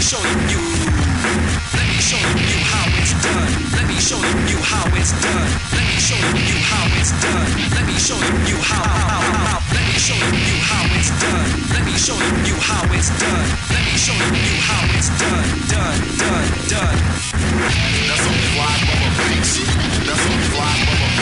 show you. Let me show you how it's done. Let me show you how it's done. Let me show you how it's done. Let me show you how. Let me show you how it's done. Let me show you how it's done. Let me show you how it's done. Done. That's on fly mother beats. That's on fly mother